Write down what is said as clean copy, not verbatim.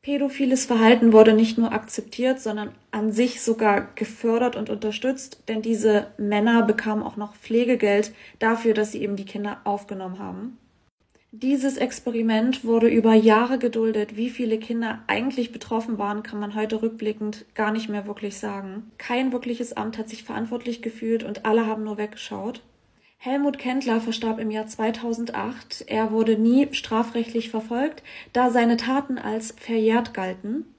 Pädophiles Verhalten wurde nicht nur akzeptiert, sondern an sich sogar gefördert und unterstützt, denn diese Männer bekamen auch noch Pflegegeld dafür, dass sie eben die Kinder aufgenommen haben. Dieses Experiment wurde über Jahre geduldet. Wie viele Kinder eigentlich betroffen waren, kann man heute rückblickend gar nicht mehr wirklich sagen. Kein wirkliches Amt hat sich verantwortlich gefühlt und alle haben nur weggeschaut. Helmut Kendler verstarb im Jahr 2008. Er wurde nie strafrechtlich verfolgt, da seine Taten als verjährt galten.